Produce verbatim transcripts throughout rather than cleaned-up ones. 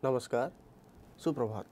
नमस्कार सुप्रभात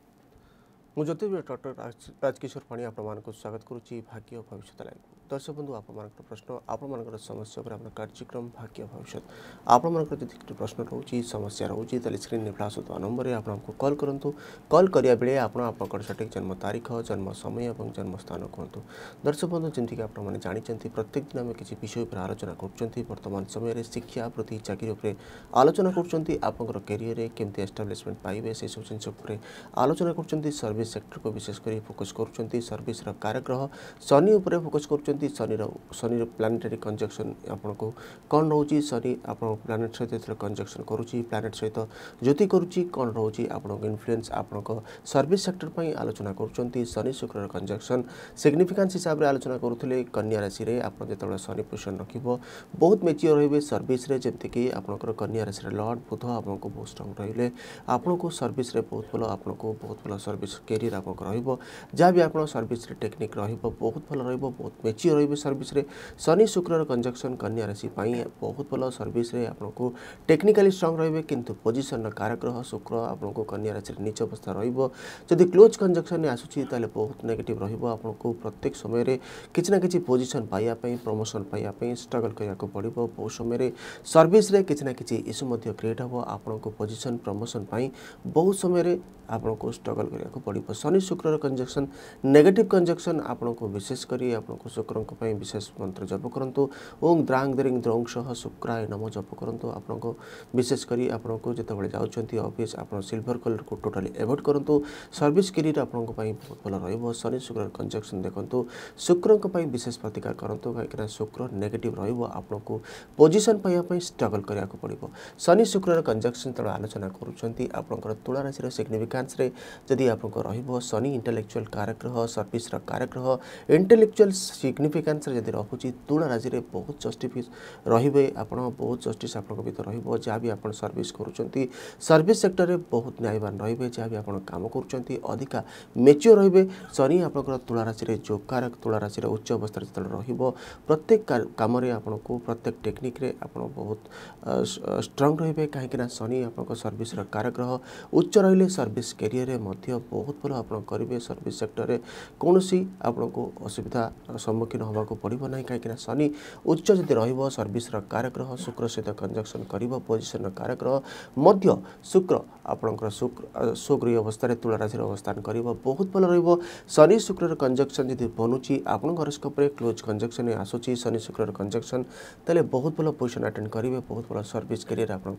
मु ज्योतिष डॉक्टर राजकिशोर पाणी आप स्वागत करुच्ची भाग्य भविष्य लाइव दर्शक बंधु आप प्रश्न आप समस्या पर कार्यक्रम भाग्य भविष्य आपंकर जब प्रश्न रोचे समस्या रोचे तो स्क्रीन में फ्लाश होता नंबर में आपको कॉल करूँ कॉल करा बेले आप सठिक जन्म तारीख जन्म समय और जन्म स्थान कहतु दर्शक बंधु जमीक आपने जानते प्रत्येक दिन आम किसी विषय पर आलोचना करतमान समय शिक्षा प्रति चाकरी आलोचना कर कैरियर केमती एस्टाब्लिशमेंट पाइबे से सब जिन आलोचना कर सर्विस सेक्टर को विशेषकर फोकस कर सर्विस कार्यग्रह शनि उपर फोकस कर शनि शनि प्लानेटरी कंजक्शन आपको कौन रोचे शनि आप प्लानेट सहित कंजक्शन करुच्ची प्लानेट सहित ज्योति करुच्ची कौन रोचे आपको इन्फ्लुएंस आपको सर्विस सेक्टर पर आलोचना कर शनि शुक्र कंजक्शन सिग्निफिकेंस हिसाब से आलोचना करुले कन्या राशि में आप जो शनि पोजिशन रख बहुत मेच्योर रही सर्विस जमीक आपंकर कन्या राशि लॉर्ड बुध आपको बहुत स्ट्रंग रही आपको सर्विस बहुत भल आपको बहुत भल सर्विस कैरियर आपको रहा भी आप सर्विस टेक्निक बहुत भल बहुत मेच्योर रही सर्विस शनि शुक्र कंजक्शन कन्या राशि बहुत भल सर्विस आपको टेक्निकाली स्ट्रंग रही किंतु पोजिशन कारग्रह शुक्र आपको कन्या राशि नीच अवस्था रही क्लोज कंजक्शन आसूसी बहुत नेगेटिव रहा प्रत्येक समय किसी ना कि पोजिशन पाइबापी प्रमोशन पाइबापी स्ट्रगल करने पड़ो बहुत समय सर्विस किसी ना कि इश्यू क्रिएट हम आपको पोजिशन प्रमोशन बहुत समय आपको स्ट्रगल करने पड़ो शनि शुक्र कंजक्शन नेगेटिव कंजक्शन आपको विशेषकर आपको शुक्र विशेष मंत्र जप करूँ ओं द्रांग द्रिंग द्रौं सह शुक्राय नम जप करूँ आपको विशेषकर आपको जो जाऊँच ऑफिस आप सिल्वर कलर को टोटाली एवॉइड करूँ सर्विस कैरियर आपको बहुत भल रही शनि शुक्र कंजक्शन देखो शुक्र विशेष प्रतिकार करूँ कहीं शुक्र नेगेटिव रहा पोजिशन पाइबापी स्ट्रगल करने पड़ो शनि शुक्र कंजक्शन तक आलोचना करुँच तुला राशि सिग्निफिकेंस जदि आपको रही शनि इंटेलेक्चुअल कार्यग्रह सर्विस कार्यग्रह इंटेलेक्चुअल सिग्निफिकेंस जदि रोचे तुला राशि में बहुत जस्टिस रे आप बहुत जस्टिस आप जहाँ भी आप सर्विस करुँच सर्विस सेक्टर में बहुत न्यायवान रे जहाँ भी आप कम कर अधिका मेच्योर रे शनि आप तुला राशि में जो कारक तुला राशि उच्च अवस्था जो प्रत्येक कम आपको प्रत्येक टेक्निक रे आप बहुत स्ट्रंग रे कहीं शनि आप सर्विस कार्यग्रह उच्च रही सर्विस कैरियर में बहुत भल आप करेंगे सर्विस सेक्टर में कौन आपको असुविधा सम्मुखीन होगा पड़ो ना कहीं शनि उच्च जदि सर्विस कार्यग्रह शुक्र सहित कंजक्शन कर पोजिशन कार्यग्रह मध्य शुक्र आपंकर शुक्र स्वगृह अवस्था तुला राशि अवस्थान कर बहुत भल रही शनि शुक्र कंजक्शन जदि बनूची आप हॉरोस्कोप रे क्लोज कंजक्शन आसूची शनि शुक्र कंजक्शन तेल बहुत भल पोजिशन अटेंड करेंगे बहुत भल सर्विस कैरियर आप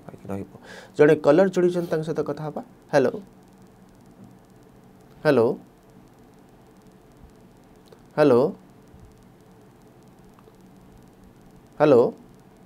जड़े कलर जोड़ी सहित कथा हेलो हेलो हेलो हेलो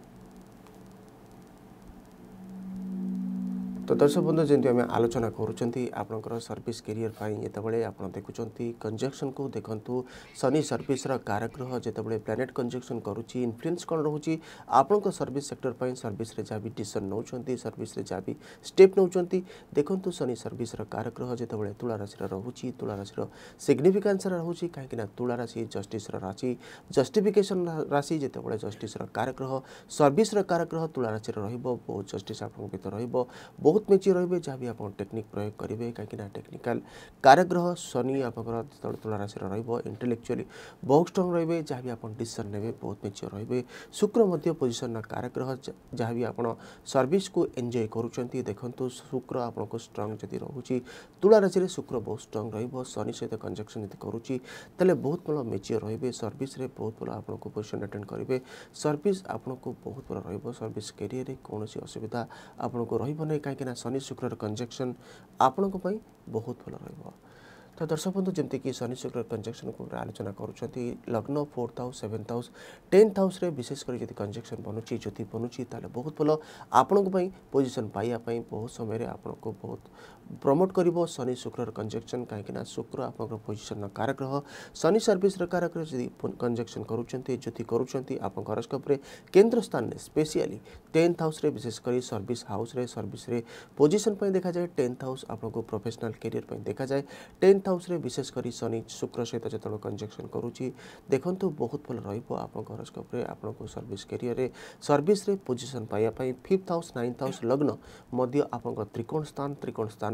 तो दर्शक बंधु जमी आम आलोचना करूँ सर्विस कैरियर जितेबाला आप देखुं कंजक्शन को देखूँ शनि सर्विस कारग्रह जितेबाला प्लानेट कंजक्शन करुच्ची इन्फ्लुएंस कौन रोचे आपंक सर्विस सेक्टर पर सर्विस जहाँ भी डिसीजन नौ सर्विस जहाँ भी स्टेप नौ देखूँ शनि सर्विस कारग्रह जितेबाला तुला राशि रोचे तुला राशि सिग्निफिकेंस रोचे कहीं तुला राशि जस्टिस राशि जस्टिफिकेशन राशि जितेबाला जस्टिस कारग्रह सर्विस कारग्रह तुला राशि बहुत जस्टिस आप बहुत बहुत मेच्योर रही जहाँ भी आप टेक्निक प्रयोग करेंगे कहीं टेक्निकल कार्यग्रह शनि आप तुला राशि इंटेलेक्चुअली बहुत स्ट्रंग रही जहाँ भी आप डिसीजन ने बहुत मेच्योर रही शुक्र मध्य पोजिशन कार्यग्रह जहाँ भी आप सर्विस को एंजॉय करुँच देखो शुक्र आपको स्ट्रंग जदि रोचे तुला राशि में शुक्र बहुत स्ट्रंग रही शनि सहित कंजक्शन जब करुच्ची तेल बहुत भल मेच्योर रही सर्विस बहुत भल आपको पोजिशन अटेंड करेंगे सर्विस आपको बहुत भल रही सर्विस कैरियर कौन असुविधा आपको रही कहीं शनि शुक्र कंजक्शन आपण बहुत भल रही तो दर्शक बंधु जमीक शनि शुक्र कंजक्शन को आलोचना करुँच लग्न fourth house seventh house tenth house रे विशेषकर जब कंजक्शन बनूची ज्योति बनूची ताले बहुत भल आपण पोजिशन पाइबापी बहुत समय आपको बहुत प्रमोट कर शनि शुक्र कंजक्शन कहीं शुक्र आप पोजिशन कारग्रह शनि सर्विस कारग्रह जदि कंजक्शन करुँच ज्योति करुँच आप हॉरोस्कोप रे केंद्र स्थान में स्पेशली टेन्थ हाउस रे विशेषकर सर्विस हाउस रे सर्विस रे पोजिशन पर देखा जाए टेन्थ हाउस आपको प्रोफेशनल कैरियर पर देखा जाए टेन्थ हाउस रे विशेषकर शनि शुक्र सहित जो कंजक्शन करुच्ची देखो बहुत भल रही आप हॉरोस्कोप रे आपको सर्विस कैरियर सर्विस रे पोजिशन पाइबापी फिफ्थ हाउस नाइन्थ हाउस लग्न मध्य आप त्रिकोण स्थान त्रिकोण स्थान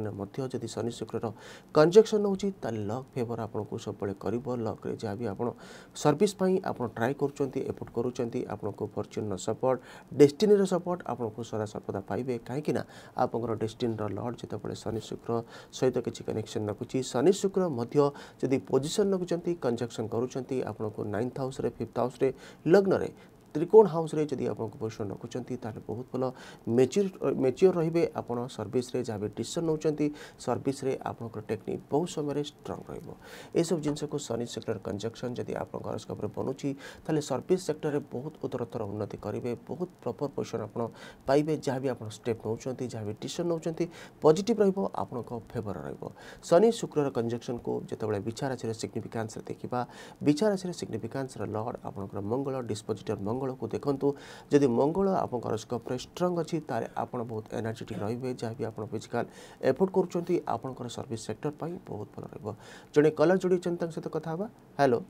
कंजक्शन मध्य जदि शनि शुक्र कंजक्शन होची ताले लक फेवर आपको सब बळे करिवो लक रे जहाँ भी आपण सर्विस पई आपण ट्राई करूचंती एफर्ट करूचंती आपनको फॉर्च्यून सपोर्ट डेस्टिनी रो सपोर्ट आपनको सदा सर्वदा पाइबे काहेकि ना आपनकर डेस्टिनी रो लॉर्ड जेते बळे शनि शुक्र सहित किछि कनेक्शन रखुची शनि शुक्र मध्य जदि पोजीशन रखुचंती कंजक्शन करूचंती आपनको नाइन्थ हाउस रे फिफ्थ हाउस रे लग्न रे त्रिकोण हाउस रे जदि आपको पोजिशन रखुचंती ताले बहुत भल मेच्योर मेच्योर रहिबे आपण सर्विस रे जहाँ भी डिसीजन नौचंती सर्विस रे आपनकर टेक्निक बहुत समय स्ट्रांग रहिबो ए सब जिंस को शनि सेक्टर कंजक्शन जदि आपन हॉरोस्कोप रे बनुची ताले सर्विस सेक्टर रे बहुत उत्तरोत्तर उन्नति करिवे बहुत प्रॉपर पोजिशन आपण पाइबे जहाँ भी आपण स्टेप नौचंती जहाँ भी डिसीजन नौचंती पॉजिटिव रहिबो आपनको फेवर रहिबो शनि शुक्र कंजक्शन को जेतेबेले विचार राशि रे सिग्निफिकेंस रे देखिबा विचार राशि रे सिग्निफिकेंस रे लॉर्ड आपनकर मंगल डिस्पोजिटर मंगल को देखंतु जदि मंगल आपन हॉरोस्कोप रे स्ट्रांग अछि तारे आपण बहुत एनर्जेटिक रहिबे जहाँ भी आपण फिजिकल एफर्ट करूचंती आपनकर सर्विस सेक्टर पई बहुत भल रहिबो जने कलर जोडी चिंतन सहित कथा हबा हेलो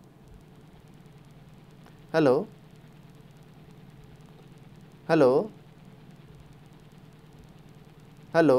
हेलो हेलो हेलो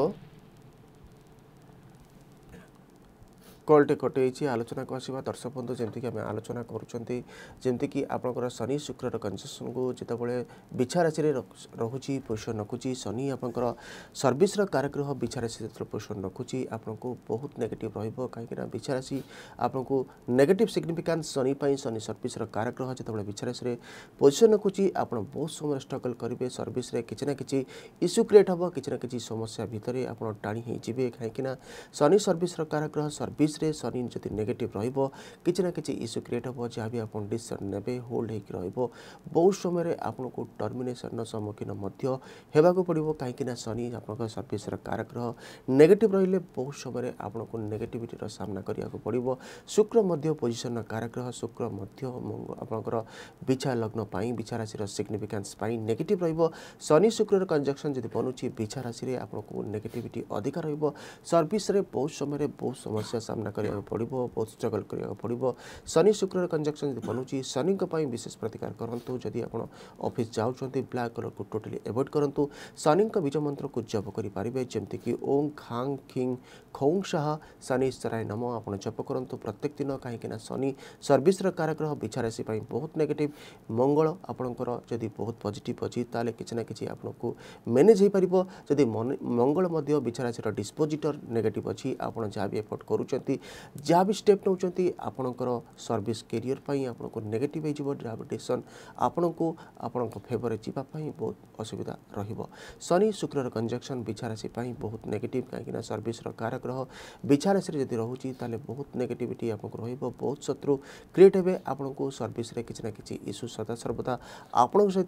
कॉलटे कटे आलोचना को आसवा दर्शक बंधु जमीक आम आलोचना करुँच कि आपंकर शनि शुक्र कंजक्शन को जितेबाला बिछा राशि रोचे पोजिशन रखुची शनि आपंकर सर्विस कारग्रह बिछा राशि जो पोजिशन रखुची आपको बहुत नेगेटिव रही बिछा राशि आपको negative significance Shani Shani service कारग्रह जितेबाला बिछा राशि पोजिशन रखुची आप बहुत समय स्ट्रगल करेंगे सर्विस किसी ना कि इश्यू क्रिएट हम कि कि समस्या भितर आप टाणी होइए कहीं शनि सर्विस कारग्रह सर्विस रे शनि जदि नेगेटिव रहिबो किछि ना किछि इश्यू क्रिएट हो जहाँ भी आप डिसीजन नेबे होल्ड होकर रहिबो बहुत समय आपको टर्मिनेशन सम्मुखीन मध्य हेबाको पड़िबो कहीं शनि आपन सर्विस कारग्रह नेगेटिव रहिले बहुत समय आपको नेगेटिविटी रो सामना करिया को पड़िबो शुक्र मध्य पोजिशन कारग्रह शुक्र मध्य आपनकर बिछा लग्न पाई बिछा राशि रो सिग्निफिकेंस पाई नेगेटिव रहिबो शनि शुक्र कंजक्शन जदि बनुची बिछा राशि रे आपको नेगेटिविटी अधिक रहिबो सर्विस रे बहुत समय बहुत समस्या सामना करिया पड़िबो बहुत स्ट्रगल करिया पड़िबो शनि शुक्र कंजक्शन जदि बनुची शनि को पई विशेष प्रतिकार करंतु जदि आपण ऑफिस जाउछंती ब्लैक कलर को टोटली अवॉइड करंतु शनि का बीज मंत्र को जप करि पारिबे जेमति कि ओम खांग खिंग खौं शाह शनि सराय नमो आपण जप करंतु प्रत्येक दिन कहीं ना शनि सर्विस कारग्रह बिछा राशि पई बहुत नेगेटिव मंगल आपणकर जदि बहुत पॉजिटिव अछि ताले किछि ना किछि आपनको मैनेज हो पारिबो जदि मंगल मध्य बिछा राशि डिस्पोजिटर नेगेटिव अछि आपण जहाँ भी एफर्ट करूचंती जहाँ भी स्टेप नौचंती आपणकर सर्विस कैरियर पई आपनको नेगेटिव हो डिसीजन आपनको आपण फेवर जीवा पई बहुत असुविधा रहिबो शनि शुक्र कंजक्शन बिछा राशि पई बहुत नेगेटिव कहीं सर्विस कारग्रह बिछा राशि जदि रहुची ताले बहुत नेगेटिविटी आपको रहिबो बहुत शत्रु क्रिएट हेबे आपनको सर्विस रे किछि ना किछि इश्यू सदा सर्वदा आपन सहित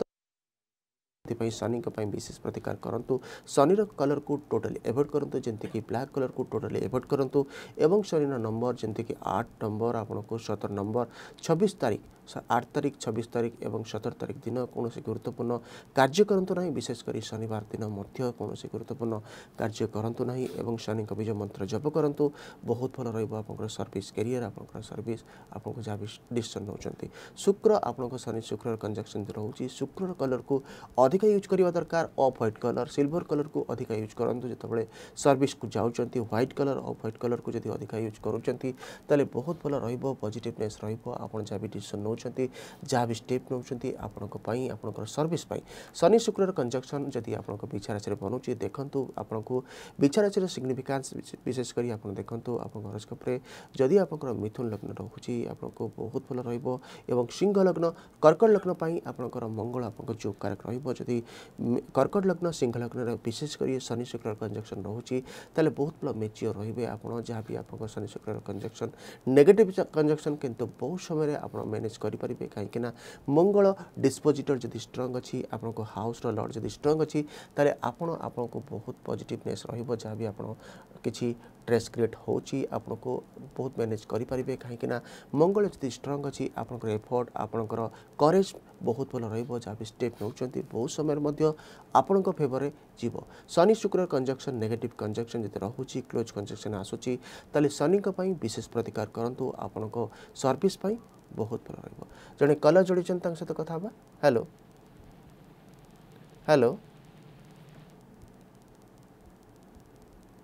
शनि विशेष प्रतिकार करंतु शनि कलर को टोटली एवॉइड करंतु जंती कि ब्लैक कलर को टोटली एवॉइड करंतु एवं शनि नंबर जंती कि आठ नंबर आपको सतर नंबर छब्बीस तारीख आठ तारीख छब्बीस तारीख एवं सतर तारीख दिन कौन गुरुत्वपूर्ण कार्य करंतु नहीं विशेषकर शनिवार दिन मध्य कौन गुरुत्वपूर्ण कार्य करंतु नहीं एवं शनि बीज मंत्र जप करंतु बहुत भल रहिबो आपनकर सर्विस कैरियर आपनकर सर्विस आपको जहाँ भी डिसीजन नौचंती शुक्र आपन शनि शुक्र कंजक्शन रोचे शुक्र कलर को अधिक यूज करवा दरकार off white colour silver colour को अधिक यूज करंतु जितेबाला सर्विस को जाउचंती white colour off white colour को जदि अधिक यूज करूचंती ताले बहुत भल रहिबो पॉजिटिवनेस रहिबो आपन जहाँ भी डिसीजन नौचंती जहाँ भी स्टेप नौचंती आपनक पई आपनकर सर्विस पई शनि शुक्र कंजक्शन जदि आपनक बिछा राशि बनुची देखंतु आपनको बिछा राशि सिग्निफिकेंस विशेष करी आपन देखंतु आपन हॉरोस्कोप रे जदि आपनकर मिथुन लग्न रहुची आपनको बहुत भल रहिबो एवं सिंह लग्न कर्कट लग्न पई आपनकर मंगल आपनकर जो कारक रहिबो जदि कर्कट लग्न सिंह लग्न विशेष कर शनि शुक्र कंजक्शन रोचे ताले बहुत भल मेच्योर रहिबे आपन जहाँ भी आपन शनि शुक्र कंजक्शन नेगेटिव कंजक्शन किंतु बहुत समय आप मैनेज करेंगे कहीं मंगल डिस्पोजिटर जदि स्ट्रंग अच्छी आपको हाउस लॉर्ड जदि स्ट्रंग अच्छी ताले आपण आपको बहुत पॉजिटिवनेस रहिबो जहाँ भी आपन किछि स्ट्रेस क्रिएट होची आपको बहुत मैनेज करेंगे कहीं मंगल जदि स्ट्रंग अच्छी आपनकर एफर्ट आपनकर करेज बहुत भल रहिबो जहाँ भी स्टेप नौचंती बहुत समय मध्य आपनक फेवर जीव शनि शुक्र कंजक्शन नेगेटिव कंजक्शन जदि रहुची क्लोज कंजक्शन आसुची ताले शनि पई विशेष प्रतिकार करंतु आपनक सर्विस पई बहुत भल रहिबो जने कलर जोड़ीचन तांग सहित कथा बा हेलो हेलो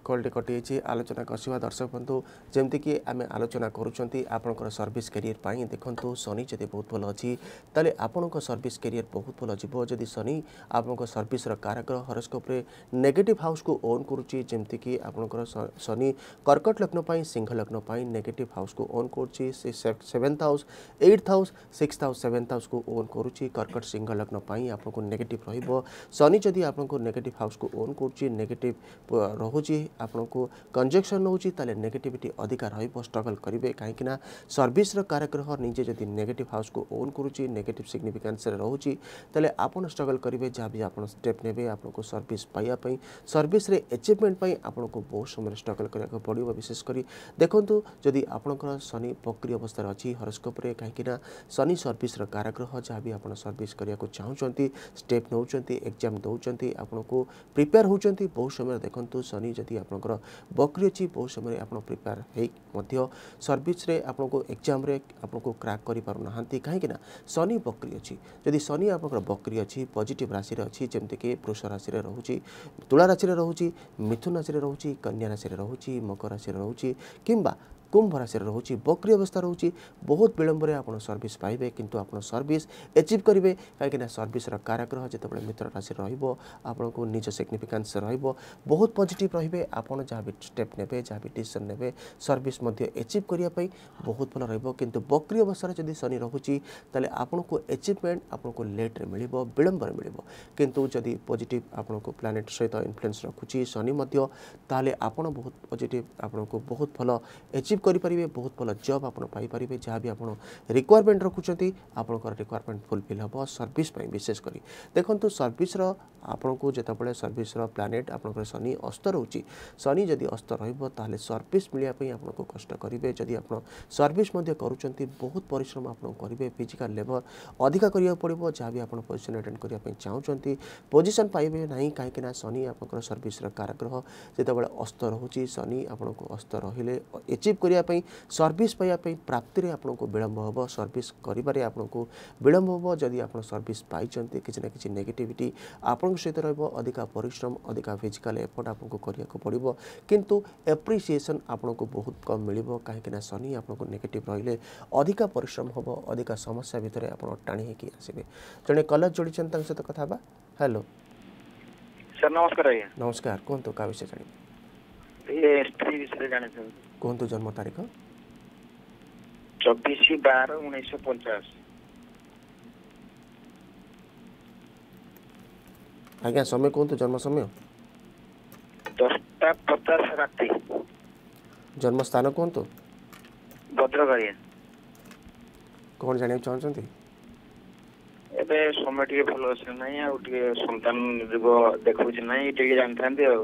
कॉल कटि आलोचना कसवा दर्शक बंधु जमती आम आलोचना करूँ सर्विस कैरियर पाई देखो शनि जब बहुत भल अच्छी ताले आपण सर्विस कैरियर बहुत भल जीव जदि शनि आप सर्विस कारगर हॉरोस्कोप रे नेगेटिव हाउस को ओन करुच्ची जमती आपंकर शनि कर्कट लग्न सिंह लग्न नेगेटिव हाउस को ओन करुच्ची seventh house eighth house six house seventh house को ओन करुच्ची कर्कट सिंह लग्न आपको नेगेटिव रहिबो शनि जदि आपको नेगेटिव हाउस को ओन करुच्ची नेगेटिव रोचे आपन को कंजक्शन होची ताले नेगेटिविटी अधिका रहिबो स्ट्रगल करिवे काहे कि ना सर्विस रो कारग्रह निजे जदि नेगेटिव हाउस को ओन करूची नेगेटिव सिग्निफिकेंस रे रहूची ताले आपन स्ट्रगल करिवे जा भी आपन स्टेप नेबे आपन को सर्विस पाइया पई सर्विस रे अचीवमेंट पई आपन को बहुत समय स्ट्रगल करिया को पड़िबो विशेष करी देखंतु जदि आपनकर शनि बक्री अवस्था अछि हॉरोस्कोप रे काहे कि ना शनि सर्विस रो कारग्रह जा भी आपन सर्विस करिया को चाहुचंती स्टेप नउचंती एग्जाम दउचंती आपन को प्रिपेयर होचंती बहुत समय देखंतु शनि जदि आपनकर बक्री अच्छी बहुत समय आप प्रिपेयर हो सर्विस रे आपको एग्जाम रे आपको क्रैक कर पारना कहीं शनि बक्री अच्छी जदि शनि आप बक्री अच्छी पॉजिटिव राशि अच्छी जमतीक वृष राशि रोचे तुला राशि रोचे मिथुन राशि रोचे कन्या राशि रोचे मकर राशि रोचे किंबा कुंभ राशि रोचे बक्री अवस्था रोचे बहुत विलंब में आप सर्विस पाइबे किंतु आप सर्विस एचिव करेंगे कहीं सर्विस कारग्रह जो मित्र राशि आपको निज सिग्निफिकेंस बहुत पॉजिटिव रे आप जहाँ भी स्टेप ने जहाँ भी डिसीजन ने सर्विस एचिव करने बहुत भल रु बक्री अवस्था जब शनि रोचे ताले आपको एचिवमेंट आपको लेट रे मिल विलंब में मिल किंतु जदि पॉजिटिव आपको प्लैनेट सहित इन्फ्लुएंस रखुची शनि ताले आपण बहुत पॉजिटिव आपको बहुत भल एचिव करेंगे बहुत भल जॉब आप पाइपर जहाँ भी आप रिक्वायरमेंट रखुच्च आपंकर रिक्वायरमेंट फुलफिल हम सर्विस विशेषकर देखो सर्विस आपन को जितेबाला सर्विस प्लानेट आपंकर शनि अस्त रोचे शनि जदि अस्त रहा सर्विस मिलने आपको कष्ट करेंगे जदि आप सर्विस करुँच बहुत परिश्रम आप करेंगे फिजिकल लेबर अधिका करा पड़ो जहाँ भी आप पोजिशन अटेंड करने चाहते पोजिशन पाइबे ना कहीं शनि आप सर्विस कारग्रह जितेबाला अस्त रोचे शनि आपको अस्त रहिले एचिव करने सर्विस पाइबापी प्राप्ति आपको विलंब हम सर्विस कर आपको विलंब हम जदि आप सर्विस पाई किसी ना कि नेगेटिविटी आप सहित अधिका परिश्रम अधिका फिजिकल एफर्ट आपको करने पड़ो किंतु एप्रिसिएशन आपको बहुत कम मिल कहीं शनि आपको नेगेटिव रहिले अधिका परिश्रम हम अधिका समस्या भितर आप टाणी होकर आसवे जड़े कलर जोड़ी सहित कथा हेलो सर नमस्कार आज्ञा नमस्कार कहतु क्या विषय जान स्त्री विषय जान कहतु जन्म तारीख चौबीस बार उन्नीस पचास आज्ञा समय कहतु जन्म समय दसटा पचास राति जन्म स्थान कहतु भद्रक आज्ञा कौन जाना चाहते एबे समय टिके भल अच्छे ना आ संतान देखा ना ये जानते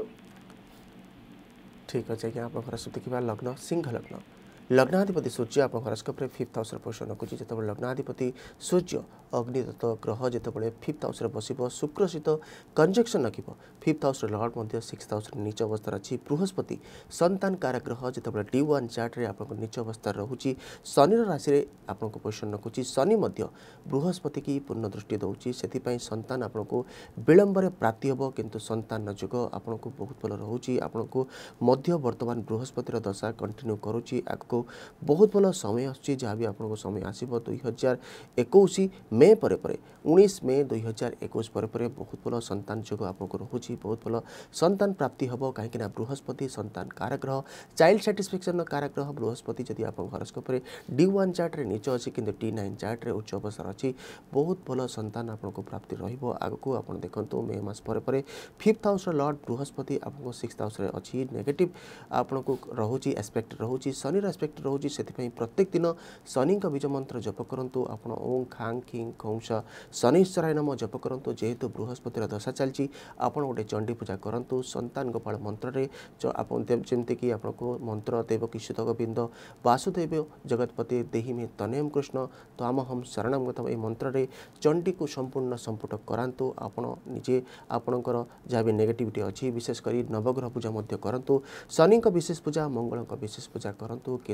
ठीक अच्छे आज्ञा आप देखा लग्न सिंह लग्न लग्नाधिपति सूर्य आप हॉरोस्कोप रे फिफ्थ हाउस पोजिशन रखुची जो लग्नाधिपति सूर्य अग्निदत्त ग्रह जितेबाला फिफ्थ हाउस बसब शुक्र सहित कंजक्शन रखिब fifth house lord sixth house नीच अवस्था अच्छी बृहस्पति संतान कारग्रह जितेबाला डी वन चार्ट रे आप नीच अवस्था रोचे शनि राशि आपको पोजिशन रखुची शनि बृहस्पति की पूर्ण दृष्टि दौर से संतान आपको विलंब में प्राप्ति हम किंतु संतान जुग आपको बहुत भल रोचे आपको बर्तमान बृहस्पतिर दशा कंटिन्यू करुच्ची आगे बहुत भल समय आसूँ जहाँ भी आपको समय आसो दुई हजार एकुश मे पर उन्नीस मे दुई हजार एकुश पर बहुत भल संतान जोग आपको रोचे बहुत भल संतान प्राप्ति हम कहीं बृहस्पति संतान कारग्रह चाइल्ड सैटिस्फैक्शन कारग्रह बृहस्पति जदि आप हॉरोस्कोप रे डी वन चार्ट रे नीच अच्छी कि डी नाइन चार्ट रे उच्च अवस्था अच्छी बहुत भल संतान आपको प्राप्ति रगू आप देखो मे मस पर फिफ्थ हाउस लॉर्ड बृहस्पति आपको सिक्स्थ हाउस अच्छी नेगेटिव आपको रोचे एस्पेक्ट रोचे शनि एस्पेक्ट रोचे से प्रत्येक दिन शनि बीज मंत्र जप करूँ आप ओं खांग खिंग खौश शनिश्चराय नम जप करूँ जेहेतु बृहस्पतिर दशा चलती आप गोटे चंडी पूजा करूँ संतान गोपाल मंत्र जमतीक आपको मंत्र देव किशुत गोविंद वासुदेव जगतपति देहि में तनेम कृष्ण तो आम हम शरणम गतम ये मंत्र चंडी को संपूर्ण संपुट करातु आप निजे आपणकर जहाँ भी नेगेटिविटी अच्छी विशेषकर नवग्रह पूजा करूँ शनि विशेष पूजा मंगल विशेष पूजा करूँ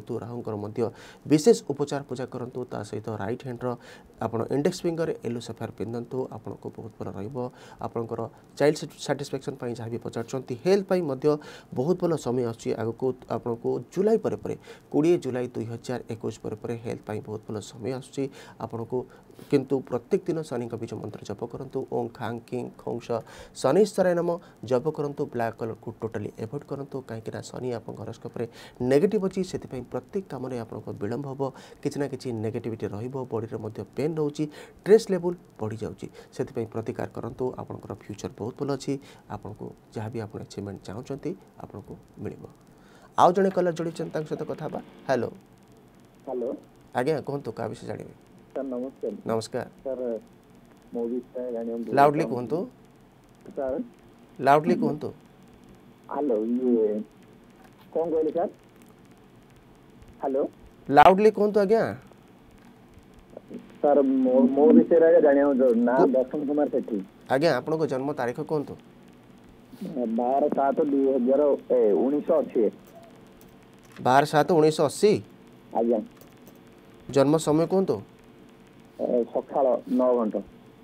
केतु राहुंकर मध्य विशेष उपचार पूजा करंतु ता सहित राइट हैंड रो आपण इंडेक्स फिंगर येलो सफायर पिंधंतु आपण को बहुत भल रहइबो आपनकर चाइल्ड सैटिस्फैक्शन पई जहाँ भी पचारछंती हेल्थ पई मध्य बहुत भल समय आछि आगु को आपण को जुलाई पर पर बीस जुलाई दो हज़ार इक्कीस पर पर हेल्थ पई बहुत भल समय आछि आपण को किंतु प्रत्येक दिन शनि बीज मंत्र जप करंतु ओम खांग किंग खोंस शनिश्चराय नम जप करंतु ब्लैक कलर को टोटली एवॉइड करंतु कहीं शनि आप हॉरोस्कोप रे नेगेटिव अच्छी से प्रत्येक काम आपको विलंब हम किसी ना कि नेगेटिविटी रॉडी में पेन रोचे स्ट्रेस लेवल बढ़ी जाऊँगी से प्रतिकार करंतु आपंकर फ्यूचर बहुत भल अच्छी आपको जहाँ भी आप अचिवमेंट चाहते आपको मिल आउ जड़े कलर जोड़ी सहित कथा हेलो हेलो आज्ञा कहतु क्या विषय जानवे सर नमस्कार नमस्कार सर मो विषय जानियो लाउडली कहतु सर लाउडली कहतु हेलो ये कौन कहले सर हेलो लाउडली कहतु आज्ञा सर मो मो विषय रे जानियो ना दर्शन कुमार सेठी आज्ञा आपन को जन्म तारीख कहतु बारह सात दुई हजार उन्नीस अस्सी बारह सात उन्नीस अस्सी आज्ञा जन्म समय कहतु सकाळ नौ घंटा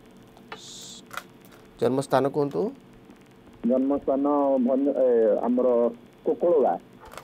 जन्म स्थान कहतु जन्म स्थान आमर कोकोळगा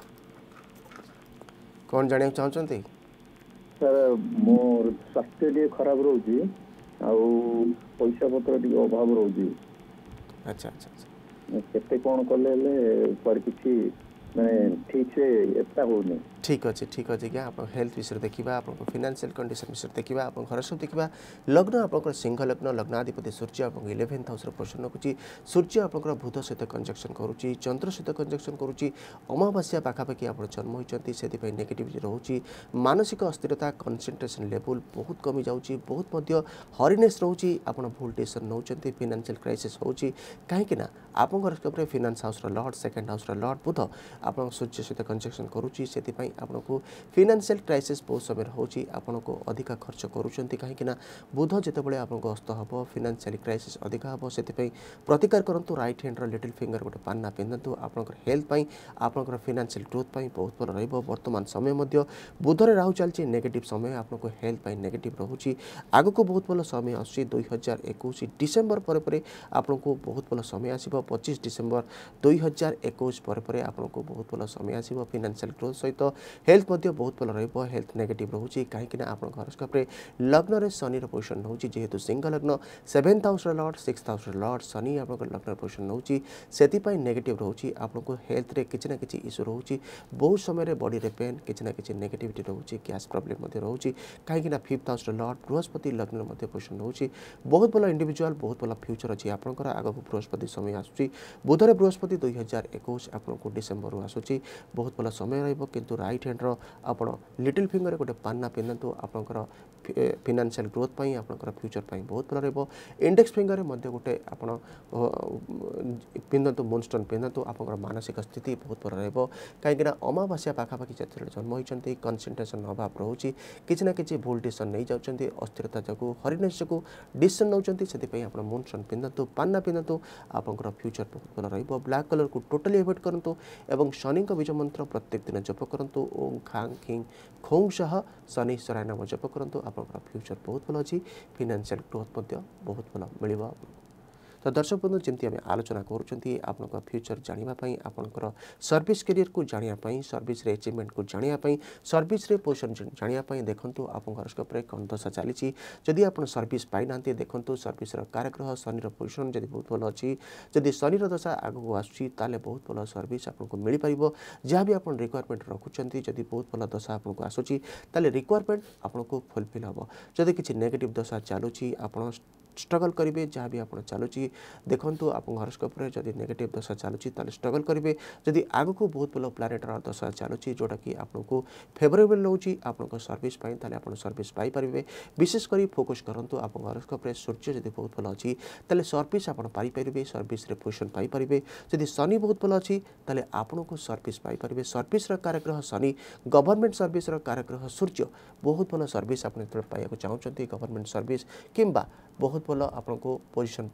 कौन जानिया चाहते सर मोर स्वास्थ्य टी खराब रोची आउ पैसा पत्र टी अभाव रोची अच्छा अच्छा अच्छा केते कौन कले पर किसी माने ठीक से एता होनी ठीक अच्छे ठीक अच्छे क्या आप हेल्थ विषय देखा आप फाइनेंशियल कंडीशन विषय देखा आप घर सब देखा लग्न आप सिंह लग्न लग्नाधिपति सूर्य आप इलेवेन्थ हाउस पोषण रखुच्छी सूर्य आप बुध सहित कंजक्शन करुच्ची चंद्र सहित कंजक्शन करुच्ची अमावास्या पाखापाखि आप जन्म होती से नेगेटिविटी रोचे मानसिक अस्थिरता कंसंट्रेशन लेवल बहुत कमी जाऊँगी बहुत मध्य हरिनेस रोचे आप भूल डिसीजन नौकरी फाइनेंशियल क्राइसिस होची कहीं आप finance house lord second house lord Budh आप सूर्य सहित कंजक्शन करुच्ची से आपको फाइनेंशियल क्राइसिस बहुत समय होची आपन को अधिका खर्च करूछंती कहीं बुध जितेबाला आपको अस्त हम फाइनेंशियल क्राइसिस अधिका हम से प्रतिकार करंतु राइट हैंड लिटिल फिंगर गोटे पान्ना पिंधतु आपंकर हेल्थ पाई आपंकर फाइनेंशियल ग्रोथ पाई बहुत भल रहिबो वर्तमान समय मध्य बुधरे राहु चलची नेगेटिव समय आपको हेल्थ पाई नेगेटिव रोची आगु को बहुत भल समय आसी दुई हजार इक्कीस डिसेम्बर पर पर आपको बहुत भल समय आसीबो पच्चीस डिसेम्बर दुई हजार इक्कीस पर पर आपको बहुत भल समय आसीबो फाइनेंशियल ग्रोथ सहित हेल्थ मध्य बहुत भल रहिबो हेल्थ नेगेटिव रोची कहीं आपन हॉरोस्कोप रे लग्न रे शनि रो पोजीशन होची जेहेतु सिंह लग्न सेवेंथ हाउस रो लॉर्ड सिक्स्थ हाउस रो लॉर्ड शनि आपन लग्न रो पोजीशन होची सेति पई नेगेटिव रोची आपन हेल्थ रे किछि ना किछि इशू रोची बहुत समय रे बॉडी रे पेन किछि ना किछि नेगेटिविटी रोची गैस प्रॉब्लम मध्य रोची कहीं फिफ्थ हाउस रो लॉर्ड बृहस्पति लग्न मध्य पोजीशन होची बहुत भल इंडिविजुअल बहुत भल फ्यूचर अछि आपनकर आगो बृहस्पति समय आसुची बुधरे बृहस्पति दुई हजार इक्कीस आपन डिसेम्बर रु आसुची बहुत भल समय रहिबो किंतु राइट हैंड रो आपण लिटिल फिंगर गोटे पान्ना पिंधतु आपंकर फाइनेंशियल ग्रोथ पाई आपंकर फ्यूचर पाई बहुत भल रहिबो इंडेक्स फिंगर मध्य गोटे आपण पिंधतु मूनस्टोन पिंधतु आपंकर मानसिक स्थिति बहुत भल रहिबो कहीं अमावास्या पाखापाखि जत जन्म होती कंसंट्रेशन अभाव रोचे किसी ना कि भूल डिसीजन नहीं जाऊँच अस्थिरता जो हरिनेस जो डिसीजन नौकरी से आप मूनस्टोन पिंधतु पान्ना पिंधतु आपंकर फ्यूचर बहुत भल रहिबो ब्लैक कलर को टोटली एवॉइड करंतु एवं शनि बीज मंत्र प्रत्येक दिन जप करंतु ओम खांग किंग खों सह शनिश्चराय नाम जप करंतु आपंकर फ्यूचर बहुत भल अच्छी फाइनेंशियल ग्रोथ बहुत भल मिल तो दर्शक बंधु जमी आम आलोचना कर फ्यूचर जानापी आपंकर सर्विस करियर को जानापी सर्विस रे अचिवमेंट को जानापी सर्विस रे पोजिशन जानापी देखूँ आप हॉरोस्कोप रे कौन दशा चली जदि आप सर्विस पाई ना देखूँ सर्विस कारग्रह शनि पोजिशन जब बहुत भल अच्छी जदि शनि दशा आगू आसूँ बहुत भल सर्विस आपको मिल पार जहाँ भी आप रिक्वायरमेंट रखुच्च जदि बहुत भल दशा आपको आसूँ रिक्वायरमेंट आपको फुलफिल हम जदि किसी नेगेटिव दशा चलुची आप स्ट्रगल करेंगे जहाँ भी आप चलुची देखूँ आप हॉरोस्कोप रे जदि नेगेटिव दशा चलुची स्ट्रगल करेंगे जदि आग को बहुत भल प्लानेटर दशा चलुची जोटा कि आपको फेवरेबल रोचे आपको सर्विस पाई आप सर्विस पाइपर विशेषकर फोकस करूँ आप हॉरोस्कोप रे सूर्य जदि बहुत भल अच्छी सर्विस आप पाइपर सर्विस रे पोजिशन पाइपर जदि शनि बहुत भल अच्छी आपको सर्विस पाइपर सर्विस कारग्रह शनि गवर्नमेंट सर्विस कारग्रह सूर्य बहुत भल सर्विस आप पाइबा चाहते गवर्नमेंट सर्विस किंबा बहुत भल आपको पोजिशन पाइबापी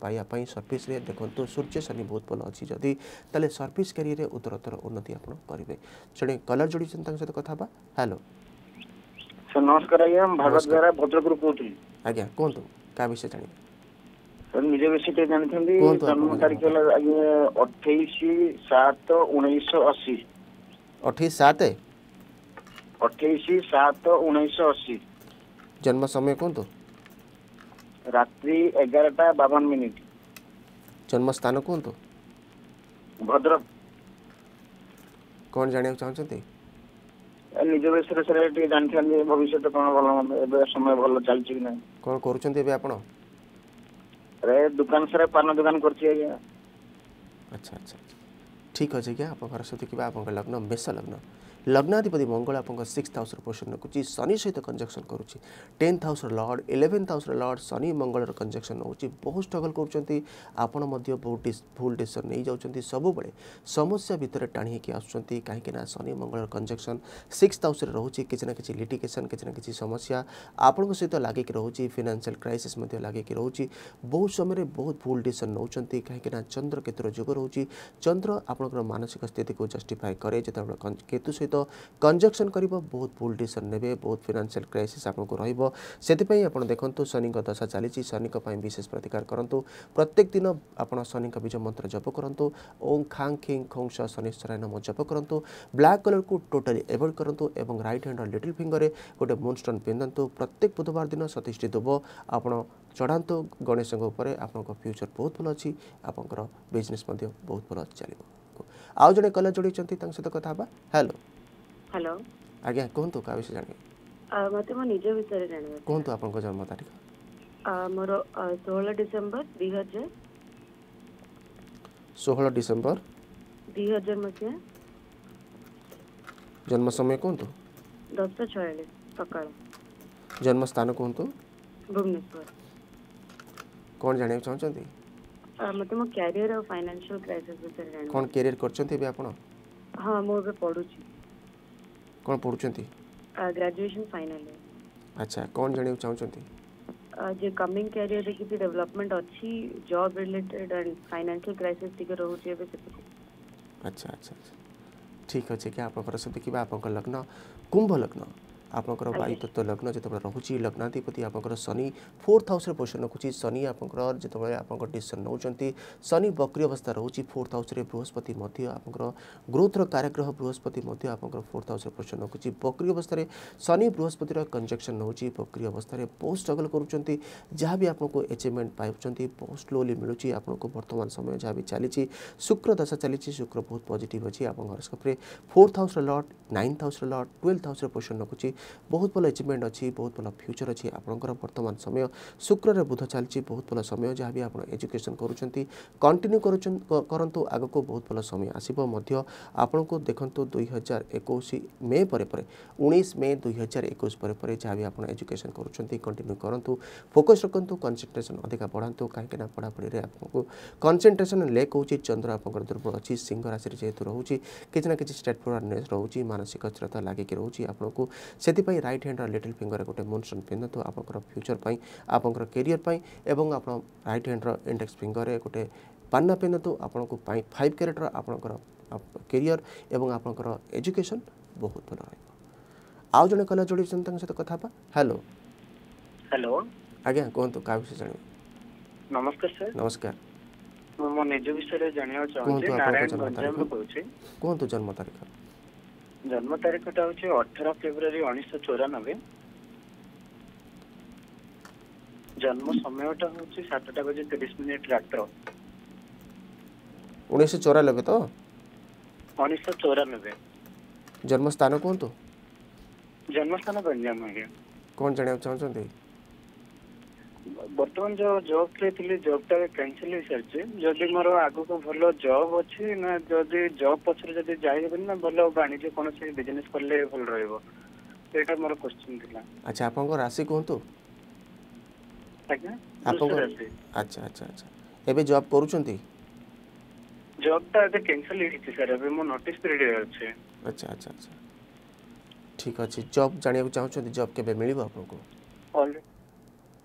सर्विस रे देखंतु सूर्य शनि बहुत भल अछि जदि तले सर्विस करियर रे उत्तरोत्तर उन्नति आपण करिवे जणे कलर जोडी चिंता सहित कथा बा हेलो सर नमस्कार आज्ञा भागवत नमस्कार। द्वारा भद्रकରୁ କହୁଥିଲି आज्ञा कोंतु का विषय जानि सर निज विषय ଜାଣିଛନ୍ତି କୁହନ୍ତୁ ଜନ୍ମ ଆପଣଙ୍କ ତାରିଖ ହେଲା ଆଜ୍ଞା ଅଠେଇଶ ସାତ ଉଣେଇଶହ ଅଶୀ अट्ठाईस सात ଅଠେଇଶ ସାତ ଉଣେଇଶହ ଅଶୀ जन्म समय कोंतु ରାତ୍ରି ଏଗାରଟା ବାବନ ମିନିଟ जन्म स्थान कोंतु ଭଦ୍ରକ कोन जानिया चाहछंती ନିଜ ବିଷୟରେ ସାର୍ ଟିକେ ଜାଣିଥାନ୍ତି ଭବିଷ୍ୟତ କଣ ଭଲ ମନ୍ଦ ଏବେ ସମୟ ଭଲ ଚାଲିଛି କି ନାହିଁ कोन करूछंती बे आपण रे दुकान सारा पान दुकान करछि आज्ञा अच्छा अच्छा ठीक अच्छे क्या आप सरस्वती की आप लग्न मेष लग्न लग्नाधिपति मंगल आप सिक्स हाउस पोषण रखुच्छी शनि सहित कंजक्शन करुच्ची tenth house lord eleventh house lord Shani Mangal conjunction होची बहुत स्ट्रगल करुँच आपण बहुत भूल डिसीजन नहीं जाऊँच सब समस्या भितर टाणी की आसुँच कहीं Shani Mangal conjunction six house रोचे किसी ना कि लिटिगेशन किसी ना कि समस्या आपण सहित लगे रोचे फाइनेंशियल क्राइसिस लगे रोचे बहुत समय बहुत भूल डिसीजन नौ कहीं चंद्र केतुर जुग रोचे चंद्र आपंकर मानसिक स्थिति को जस्टिफाई करे जो केतु सहित कंजक्शन कर बहुत भूल डिसीजन ने बहुत फाइनेंशियल क्राइसिस आपको रहिबो सेतिपई आपण देखंतु शनि दशा चली शनि विशेष प्रतिकार करंतु प्रत्येक दिन आपण शनि बीज मंत्र जप करंतु ओम खांग खिंग खोंग श शनिश्चराय नमः जप करंतु ब्लैक कलर को टोटली एवॉइड करंतु एवं राइट हैंड लिटिल फिंगर गोटे मूनस्टोन पिंधंतु प्रत्येक बुधवार दिन सतीष्टि दुब आपण चढ़ातु गणेश उपर आपन फ्यूचर बहुत भल अच्छी आपंकर बिजनेस बहुत भल चलो आउ जड़े कलर जोड़ी सहित कथा हेलो हेलो आज्ञा कहतु क्या विषय जान मत मो निज विषय जानवा कहतु आप जन्म तारीख मोर सोलह डिसेम्बर दुई हजार सोलह डिसेम्बर दुई हजार मसीहा जन्म समय कहतु दस छयालीस सकाळ जन्म स्थान कहतु भुवनेश्वर कौन जाना चाहते मत मो कैरियर और फाइनेंशियल क्राइसिस विषय जानवा कौन कैरियर करछंती आपण हाँ मो बे पढुची कौन पढ़ुचंती ग्रेजुएशन फाइनल है अच्छा कौन जाना चाहते जे कमिंग कैरियर रे किसी डेवलपमेंट अच्छी job related and financial crisis टिके रहउची एबे से अच्छा अच्छा अच्छा ठीक अच्छे क्या आप देखा आप लग्न कुंभ लग्न आपंकर वायु तत्व लग्न जो रोचे लग्नाधिपति आपंकर शनि फोर्थ हाउस पोषण रखुच्छी शनि आपंकर जो आप डिसीजन नौ शनि बक्री अवस्था रोचे फोर्थ हाउस बृहस्पति आपंकर ग्रोथर कार्यग्रह बृहस्पति आपंकर फोर्थ हाउस पोषण रखुच्छी बक्री अवस्था शनि बृहस्पति कंजक्शन नौ बक्री अवस्था बहुत स्ट्रगल करुँच जहाँ भी आपको अचिवमेंट पाँच बहुत स्लोली मिलूँ आपको वर्तमान समय जहाँ भी चली शुक्र दशा चली शुक्र बहुत पॉजिटिव अच्छी आप horoscope fourth house lord ninth house lord twelfth house पोषण रखुच्छी बहुत भल अचिवमेंट अच्छी बहुत भल फ्यूचर अच्छी आपंकर वर्तमान समय शुक्र रे बुध चलती बहुत भल समय जहाँ भी आप एजुकेशन करुँच कंटिन्यू करंतु आग को बहुत भल समय आसो आपण को देखु दुई हजार एकुश मे पर उन्नीस मे दुई हजार एकुश पर जहाँ भी आप एजुकेशन करुँच कंटिन्यू करूँ फोकस रखु कंसेंट्रेशन अधिक बढ़ातु कहीं पढ़ापढ़ी आपको कंसेंट्रेशन लेक हो चंद्र आप दुर्बल अच्छी सिंह राशि जेहेतु रोचे किसी ना कि स्ट्रेट फॉरवर्डनेस रोचे मानसिक स्थिरता लगिक रोचे आपको से राइट हैंड लिटिल फिंगर गोटे मूनस्टोन पिंधतु आपंकर फ्यूचर पाई आपंकर कैरियर पाई एवं आप राइट हैंड इंडेक्स फिंगर गोटे पान्ना पिंधतु आपको फाइव कैरेटर आपंकर कैरियर एवं आपंकर एजुकेशन बहुत भल रहा आउ जड़े कला जोड़ी सहित कथा हेलो हेलो आज्ञा कहतु क्या विषय जान नमस्कार सर नमस्कार मो निज विषय जानवा कहतु चाहूँ आप नारायण जन्म गंजाम तारीख कहूँ कहतु जन्म तारीख जन्म तारीखटा हूँ अठारह फेब्रुआरी उन्नीस चौरानबे जन्म समयटा हूँ सातटा बजे तीस मिनिट रात्र उन्नीस चौरानबे तो उन्नीस चौरानबे जन्म स्थान कहतु जन्म स्थान गंजाम आज्ञा कौन जाना चाहते बर्तमान जो जॉब थे जॉबटा कैंसिल हो सारी जदि मोर आग को भल जॉब अच्छी ना जदि जॉब पछरे जदि जाइबे ना भल वाणिज्य कौन से बिजनेस करले भल रहइबो एटा मोर क्वेश्चन थिला अच्छा आपन राशि कहतु आज्ञा आपन अच्छा अच्छा अच्छा एबे जॉब करूचंती जॉबटा एबे कैंसिल हिची सर एबे मो नोटिस पीरियड अछि अच्छा अच्छा अच्छा ठीक अच्छे जॉब जानिया चाहूँ जॉब केबे मिलिबो आपको ऑलरेडी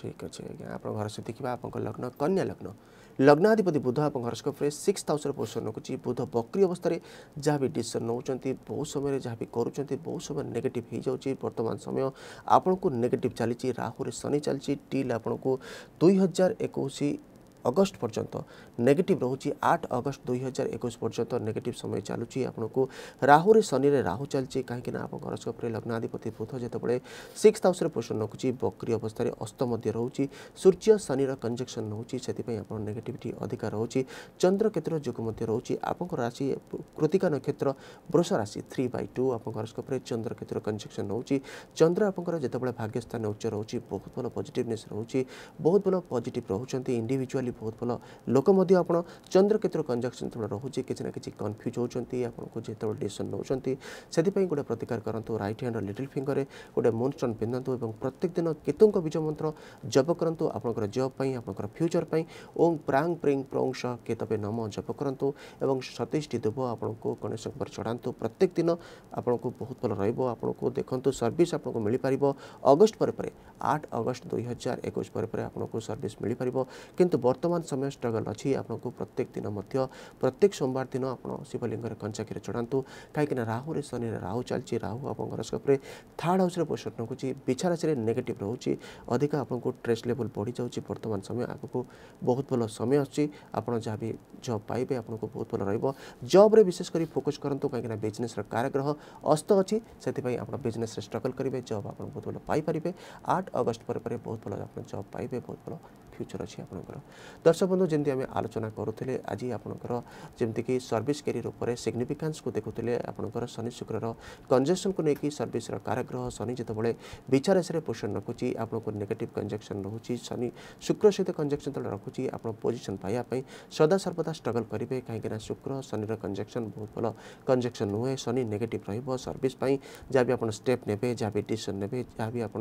ठीक अच्छे आज्ञा आप घर से देखा आप लग्न कन्या लग्न लग्नाधिपति बुध आप हॉरोस्कोप सिक्स हाउस पोजिशन रखुच्छी बुध बक्री अवस्था जहाँ भी डिसीजन नौ बहुत समय जहाँ भी करुँच बहुत समय नेगेटिव हो जाऊँगी बर्तमान समय आपन को नेगेटिव चली राहु शनि चलती टिल आपन को दुई हजार एकुश अगस्ट पर्यंत नेगेटिव रोचे आठ अगस्ट दुई हजार एकुश पर्यंत नेगेटिव समय चलुची आपको राहु शनि राहु चलती कहीं आप हॉरोस्कोप लग्नाधिपति बुध जितेबाला सिक्स हाउस पोजिशन रखुच्छी बक्री अवस्था अस्त रोचे सूर्य शनि कंजक्शन रोचे से आप नेगेटिविटी अधिका रोचे चंद्र क्षेत्र जो रोचे आप राशि कृतिका नक्षत्र वृष राशि थ्री बै टू आप हॉरोस्कोप चंद्र क्षेत्र कंजक्शन रोचे चंद्र आप जितेबाला भाग्यस्थान उच्च रोचे बहुत भल पॉजिटिवनेस रोचे बहुत भल पॉजिटिव रोचे इंडिविजुअली बहुत भल लोक आप चंद्र क्षेत्र कंजक्शन जो रोचे किसी ना कि कन्फ्यूज होती आपको जो डिसीजन नौ से गोटे प्रतिकार करूँ राइट हैंड लिटिल फिंगर में गोटे मून स्टोन पिंधतु और प्रत्येक दिन केतु बीज मंत्र जप करूँ आपंकर जॉब पर आपंकर फ्यूचर पर ओम प्रांग प्रिंग प्रोंग श केतवे नम जप करूँ और सतीश दुब आपको गणेश पर चढ़ातु प्रत्येक दिन आपको बहुत भल रहा देखो सर्विस आपको मिल पार अगस्ट पर आठ अगस्ट दुई हजार एकुश पर आपको सर्विस मिल पार किंतु वर्तमान समय स्ट्रगल अच्छी आपको प्रत्येक दिन मध्य प्रत्येक सोमवार दिन आप शिवलिंग कंचा क्षीर चढ़ातु कहीं राहु शनि राहु चलती राहु आप हॉरोस्कोप थर्ड हाउस पोजिशन रखुच्छी बिछा राशि नेगेटिव रोचे अधिक आपको स्ट्रेस लेवल बढ़ी जाऊँगी वर्तमान समय आगको बहुत भल समय आसूँ आप जहाँ भी जॉब पाइबे आपको बहुत भल रॉब रे विशेषकर फोकस करूँ कहीं बिजनेस काराग्रह अस्त अच्छी से आप बिजनेस स्ट्रगल करेंगे जॉब आप बहुत भल पाइपर आठ अगस्ट पर बहुत भल आप जॉब पाइबे बहुत भल फ्यूचर अच्छी आपंकर दर्शक बंधु जमी आम आलोचना करूँ आज आपंकर जमीक सर्विस कैरियर उपर सिग्निफिकेंस को देखुले आपंकर शनि शुक्र कंजक्शन को लेकिन सर्विस काराग्रह शनि जितेबाला बिछा राशि पोजिशन रखुच्छी आपको नेगेटिव कंजक्शन रोचे शनि शुक्र सहित कंजक्शन तला रखुच्छी आप पोजिशन पाइबापी सदा सर्वदा स्ट्रगल करेंगे कहीं शुक्र शनि कंजक्शन बहुत भल कंजक्शन नुहे शनि नेगेटिव रही सर्विस जहाँ भी आप स्टेप ने जहाँ भी डिसीजन ने जहाँ भी आप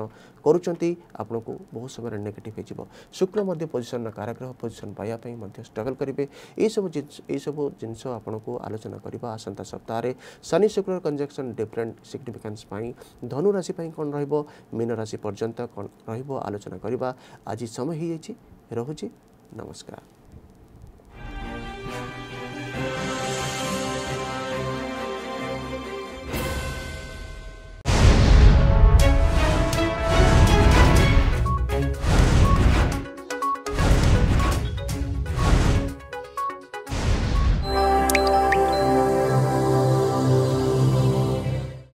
आपको बहुत समय नेगेटिव हो शुक्र मध्य पोजिशन काराग्रह पोजिशन पाइबापी स्ट्रगल करेंगे ये सब ये सब जिनस आपको आलोचना करवा आसंता सप्ताह शनि शुक्र कंजक्शन डिफरेंट सिग्निफिकेंस धनु राशि कौन रहिबो मीन राशि पर्यंत कौन रहिबो आलोचना करवा आज समय ही रहुछि नमस्कार।